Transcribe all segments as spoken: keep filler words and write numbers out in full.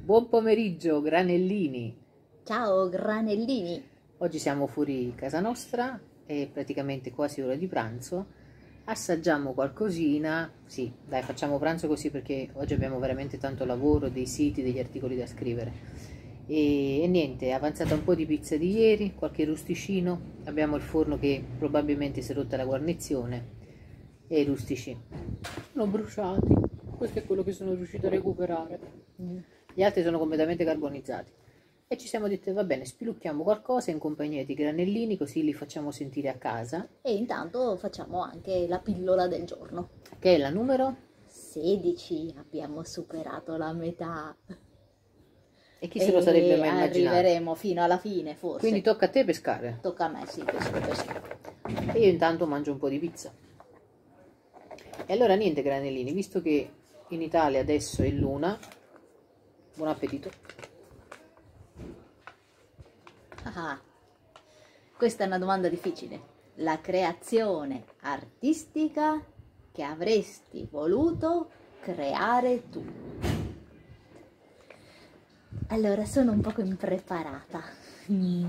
Buon pomeriggio, granellini. Ciao granellini. Oggi siamo fuori casa nostra, è praticamente quasi ora di pranzo. Assaggiamo qualcosina. Sì, dai, facciamo pranzo così perché oggi abbiamo veramente tanto lavoro, dei siti, degli articoli da scrivere. E, e niente, è avanzata un po' di pizza di ieri, qualche rusticino. Abbiamo il forno che probabilmente si è rotta la guarnizione e i rustici sono bruciati. Questo è quello che sono riuscito a recuperare. Gli altri sono completamente carbonizzati. E ci siamo detti, va bene, spilucchiamo qualcosa in compagnia di granellini, così li facciamo sentire a casa. E intanto facciamo anche la pillola del giorno. Che è la numero? sedici, abbiamo superato la metà. E chi se lo sarebbe mai immaginato? Arriveremo fino alla fine, forse. Quindi tocca a te pescare. Tocca a me, sì, pesco, pesco. E io intanto mangio un po' di pizza. E allora niente granellini, visto che in Italia adesso è l'una, buon appetito. Ah, questa è una domanda difficile. La creazione artistica che avresti voluto creare tu. Allora, sono un poco impreparata mm.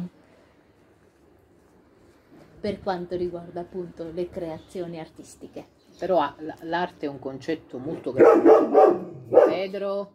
per quanto riguarda appunto le creazioni artistiche. Però l'arte è un concetto molto grande. Pedro.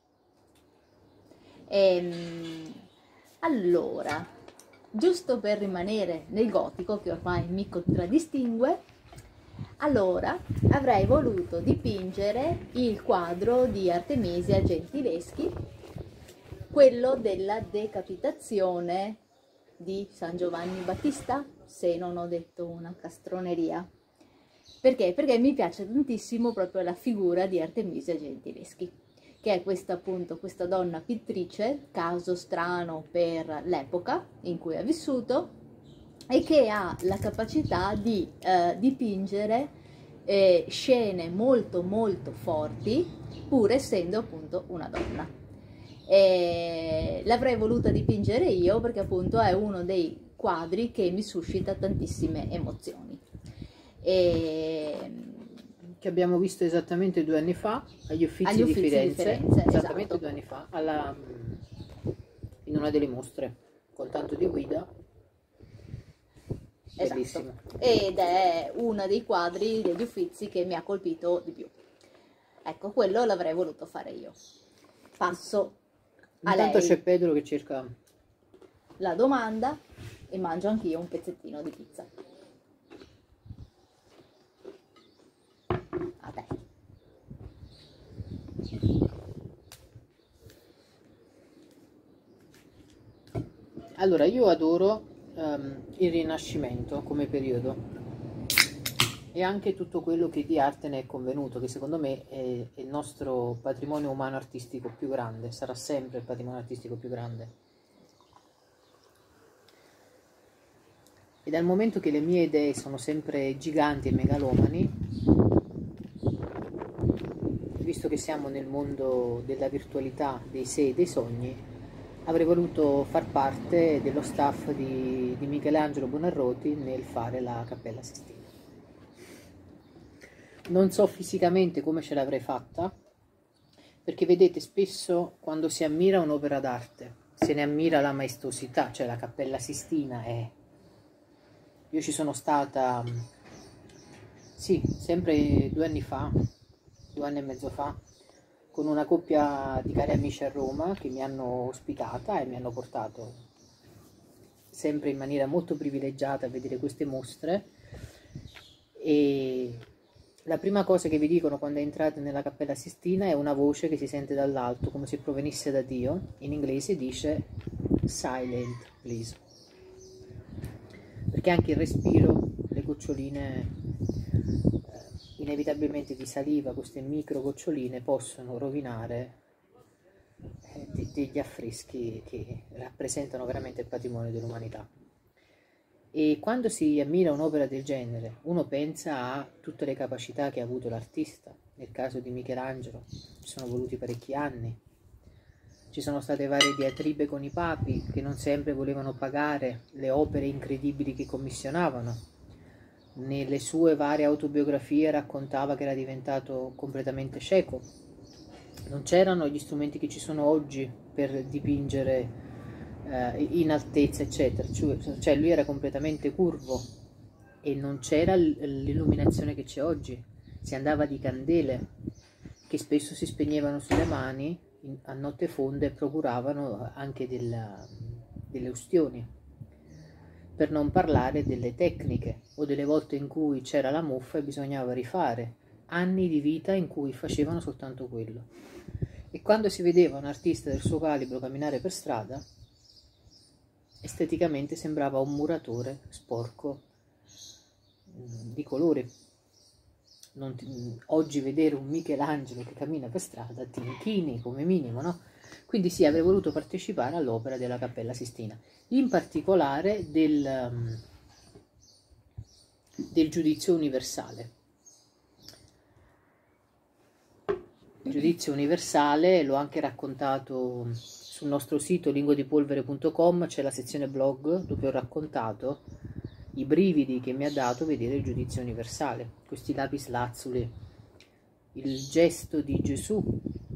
Ehm, allora, giusto per rimanere nel gotico, che ormai mi contraddistingue, allora avrei voluto dipingere il quadro di Artemisia Gentileschi, quello della decapitazione di San Giovanni Battista, se non ho detto una castroneria. Perché? Perché mi piace tantissimo proprio la figura di Artemisia Gentileschi, che è questa appunto questa donna pittrice, caso strano per l'epoca in cui ha vissuto, e che ha la capacità di eh, dipingere eh, scene molto molto forti, pur essendo appunto una donna. L'avrei voluta dipingere io perché appunto è uno dei quadri che mi suscita tantissime emozioni. E... che abbiamo visto esattamente due anni fa agli Uffizi, agli Uffizi di Firenze, di Firenze esattamente esatto. due anni fa, alla, in una delle mostre, con tanto di guida, bellissimo. Esatto. Ed è uno dei quadri degli Uffizi che mi ha colpito di più. Ecco, quello l'avrei voluto fare io. Passo a Intanto lei c'è Pedro che cerca la domanda e mangio anch'io un pezzettino di pizza. A te. Allora, io adoro um, il Rinascimento come periodo e anche tutto quello che di arte ne è convenuto, che secondo me è, è il nostro patrimonio umano artistico più grande, sarà sempre il patrimonio artistico più grande. E dal momento che le mie idee sono sempre giganti e megalomani, visto che siamo nel mondo della virtualità, dei sé e dei sogni, avrei voluto far parte dello staff di, di Michelangelo Buonarroti nel fare la Cappella Sistina. Non so fisicamente come ce l'avrei fatta, perché vedete spesso quando si ammira un'opera d'arte, se ne ammira la maestosità, cioè la Cappella Sistina è... Io ci sono stata, sì, sempre due anni fa, due anni e mezzo fa, con una coppia di cari amici a Roma che mi hanno ospitata e mi hanno portato sempre in maniera molto privilegiata a vedere queste mostre. E la prima cosa che vi dicono quando entrate nella Cappella Sistina è una voce che si sente dall'alto, come se provenisse da Dio. In inglese dice "Silent, please". Perché anche il respiro, le goccioline eh, inevitabilmente di saliva, queste micro goccioline possono rovinare eh, de degli affreschi che rappresentano veramente il patrimonio dell'umanità. E quando si ammira un'opera del genere, uno pensa a tutte le capacità che ha avuto l'artista. Nel caso di Michelangelo ci sono voluti parecchi anni. Ci sono state varie diatribe con i papi che non sempre volevano pagare le opere incredibili che commissionavano. Nelle sue varie autobiografie raccontava che era diventato completamente cieco non c'erano gli strumenti che ci sono oggi per dipingere eh, in altezza, eccetera, cioè lui era completamente curvo e non c'era l'illuminazione che c'è oggi, si andava di candele che spesso si spegnevano sulle mani in, a notte fonda e procuravano anche della, delle ustioni, per non parlare delle tecniche o delle volte in cui c'era la muffa e bisognava rifare anni di vita in cui facevano soltanto quello. E quando si vedeva un artista del suo calibro camminare per strada, esteticamente sembrava un muratore sporco di colore. Non ti, oggi vedere un Michelangelo che cammina per strada ti inchini come minimo, no? Quindi sì, avrei voluto partecipare all'opera della Cappella Sistina, in particolare del, um, del giudizio universale. Il giudizio universale l'ho anche raccontato sul nostro sito linguadipolvere punto com, c'è la sezione blog dove ho raccontato i brividi che mi ha dato vedere il giudizio universale, questi lapis lazuli, il gesto di Gesù.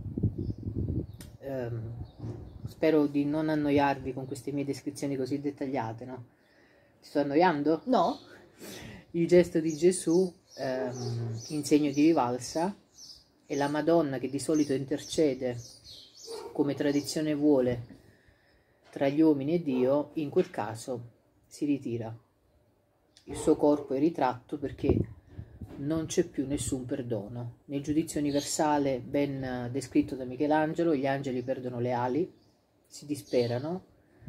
Um, spero di non annoiarvi con queste mie descrizioni così dettagliate, no? Ti sto annoiando? No. Il gesto di Gesù um, in segno di rivalsa, e la Madonna che di solito intercede, come tradizione vuole, tra gli uomini e Dio, in quel caso si ritira. Il suo corpo è ritratto perché non c'è più nessun perdono. Nel giudizio universale, ben descritto da Michelangelo, gli angeli perdono le ali, si disperano,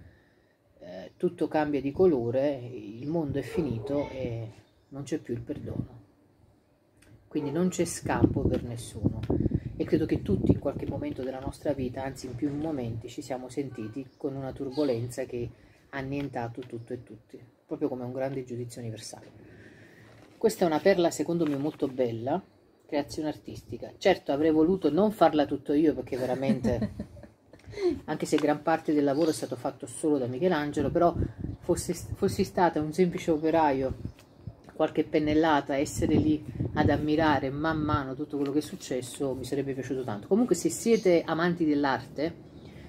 eh, tutto cambia di colore, il mondo è finito e non c'è più il perdono. Quindi non c'è scampo per nessuno. E credo che tutti in qualche momento della nostra vita, anzi in più momenti, ci siamo sentiti con una turbolenza che ha annientato tutto e tutti, proprio come un grande giudizio universale. Questa è una perla secondo me molto bella, creazione artistica. Certo, avrei voluto non farla tutto io, perché veramente, anche se gran parte del lavoro è stato fatto solo da Michelangelo, però fossi, fossi stata un semplice operaio, qualche pennellata, essere lì ad ammirare man mano tutto quello che è successo, mi sarebbe piaciuto tanto. Comunque, se siete amanti dell'arte,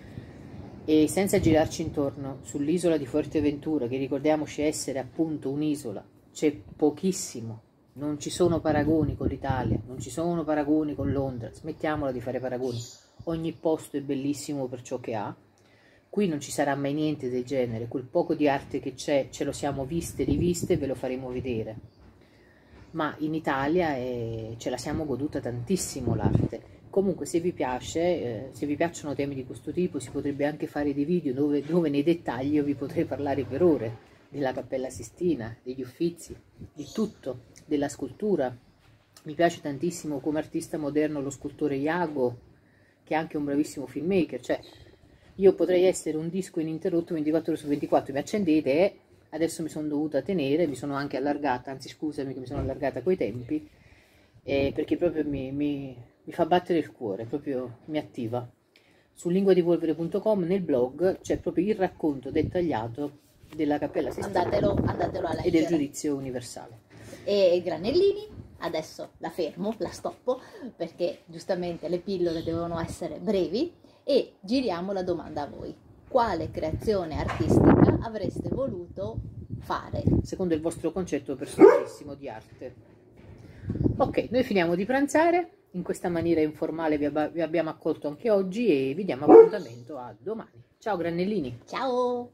e senza girarci intorno, sull'isola di Fuerteventura, che ricordiamoci essere appunto un'isola, c'è pochissimo, non ci sono paragoni con l'Italia, non ci sono paragoni con Londra, smettiamola di fare paragoni, ogni posto è bellissimo per ciò che ha. Qui non ci sarà mai niente del genere, quel poco di arte che c'è ce lo siamo viste, riviste e ve lo faremo vedere. Ma in Italia eh, ce la siamo goduta tantissimo l'arte. Comunque, se vi piace, eh, se vi piacciono temi di questo tipo, si potrebbe anche fare dei video dove, dove nei dettagli io vi potrei parlare per ore della Cappella Sistina, degli Uffizi, di tutto, della scultura. Mi piace tantissimo come artista moderno lo scultore Iago, che è anche un bravissimo filmmaker, cioè io potrei essere un disco ininterrotto ventiquattro ore su ventiquattro, mi accendete e adesso mi sono dovuta tenere, mi sono anche allargata, anzi scusami che mi sono allargata coi tempi, eh, perché proprio mi, mi, mi fa battere il cuore, proprio mi attiva. Su linguadipolvere punto com nel blog c'è proprio il racconto dettagliato della Cappella Sistina, andatelo, andatelo a leggere, e del giudizio universale. E Granellini, adesso la fermo, la stoppo, perché giustamente le pillole devono essere brevi, e giriamo la domanda a voi. Quale creazione artistica avreste voluto fare? Secondo il vostro concetto personalissimo di arte. Ok, noi finiamo di pranzare, in questa maniera informale vi, ab vi abbiamo accolto anche oggi e vi diamo appuntamento a domani. Ciao Granellini! Ciao!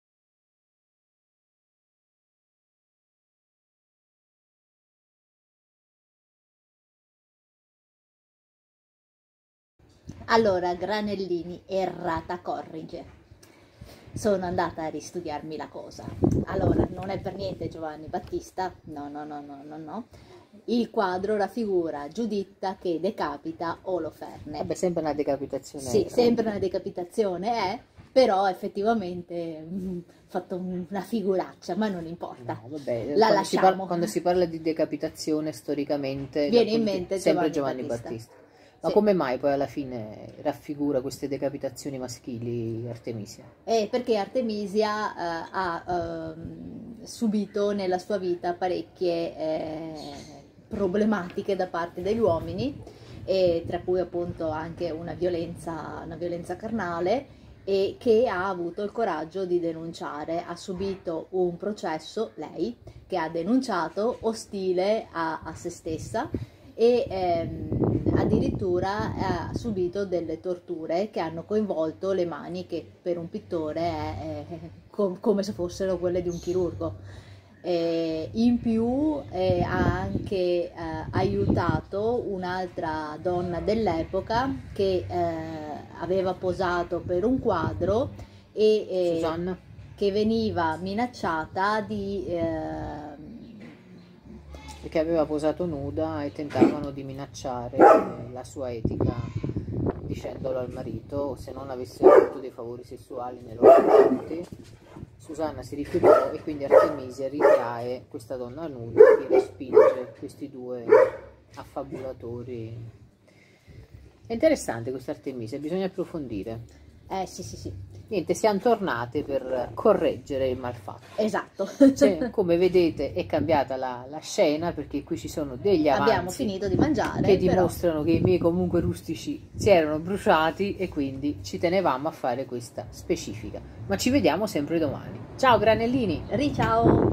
Allora, Granellini, errata corrige. Sono andata a ristudiarmi la cosa. Allora, non è per niente Giovanni Battista, no, no, no, no, no, no. Il quadro raffigura Giuditta che decapita Oloferne. Vabbè, sempre una decapitazione. Sì, sempre una decapitazione, eh, però effettivamente mh, fatto una figuraccia, ma non importa. No, vabbè, la quando lasciamo. Si parla, quando si parla di decapitazione, storicamente viene in mente sempre Giovanni, Giovanni Battista. Battista. Ma Sì. come mai poi alla fine raffigura queste decapitazioni maschili Artemisia? Eh, perché Artemisia eh, ha eh, subito nella sua vita parecchie eh, problematiche da parte degli uomini, e tra cui appunto anche una violenza, una violenza carnale, e che ha avuto il coraggio di denunciare. Ha subito un processo, lei, che ha denunciato, ostile a, a se stessa, e ehm, addirittura ha subito delle torture che hanno coinvolto le mani, che per un pittore è, è com- come se fossero quelle di un chirurgo. Eh, in più eh, ha anche eh, aiutato un'altra donna dell'epoca che eh, aveva posato per un quadro e eh, Susanna. che veniva minacciata di eh, Perché aveva posato nuda e tentavano di minacciare eh, la sua etica, dicendolo al marito, se non avesse avuto dei favori sessuali nei loro confronti. Susanna si rifiutò e quindi Artemisia ritrae questa donna nuda che respinge questi due affabulatori. È interessante questa Artemisia, bisogna approfondire. eh sì sì sì Niente, siamo tornate per correggere il malfatto. esatto. Cioè, come vedete è cambiata la, la scena, perché qui ci sono degli avanzi Abbiamo finito di mangiare, che però dimostrano che i miei comunque rustici si erano bruciati e quindi ci tenevamo a fare questa specifica. Ma ci vediamo sempre domani. Ciao granellini! Riciao.